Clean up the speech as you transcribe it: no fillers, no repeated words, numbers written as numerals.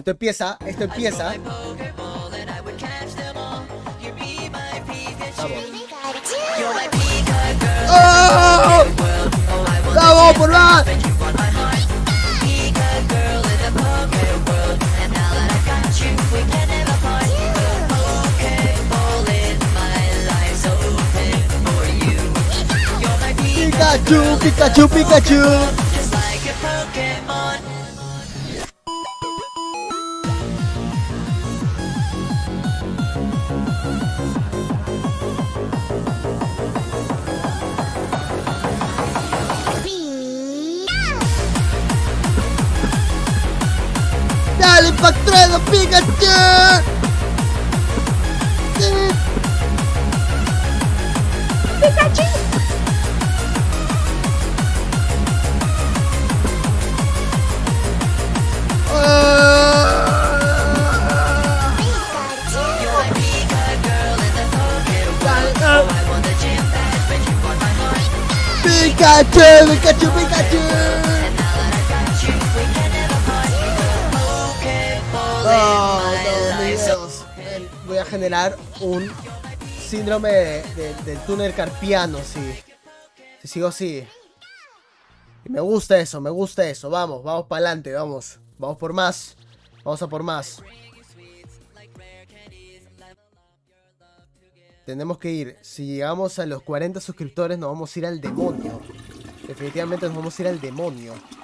esto empieza, esto empieza. Vamos. ¡Oh! ¡Vamos, por más! Pikachu, Pikachu, Pikachu. ¡Dale, Pactrueno, Pikachu! ¡Pikachu! Pikachu, Pikachu, Pikachu. Oh, no, Dios. Voy a generar un síndrome del túnel carpiano, si sigo así. Y me gusta eso, me gusta eso. Vamos, vamos para adelante, vamos. Vamos por más. Vamos a por más. Tenemos que ir. Si llegamos a los 40 suscriptores, nos vamos a ir al demonio. Definitivamente nos vamos a ir al demonio.